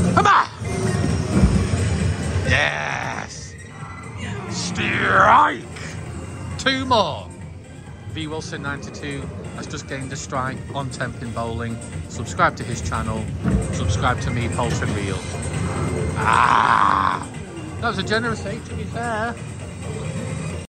Come on! Yes! Strike! 2 more. V Wilson 92 has just gained a strike on 10-pin bowling. Subscribe to his channel. Subscribe to me, Poultry Reel. Ah! That was a generous 8, to be fair.